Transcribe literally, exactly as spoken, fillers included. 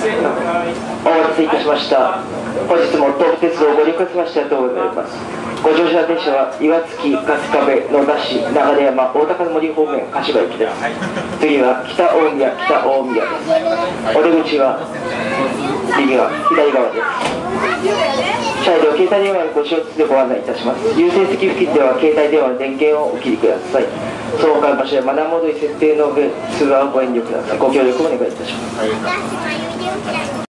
お待たせいたしました。本日も東武鉄道をご利用くださいましてありがとうございます。ご乗車電車は岩槻、春日部、野田市、流山、大高の森方面、柏駅です。次は北大宮、北大宮です。お出口は右側、左側です。車両携帯電話のご使用でご案内いたします。優先席付近では携帯電話の電源をお切りください。その他の場所やマナーモードに設定の上、通話をご遠慮ください。ご協力をお願いいたします。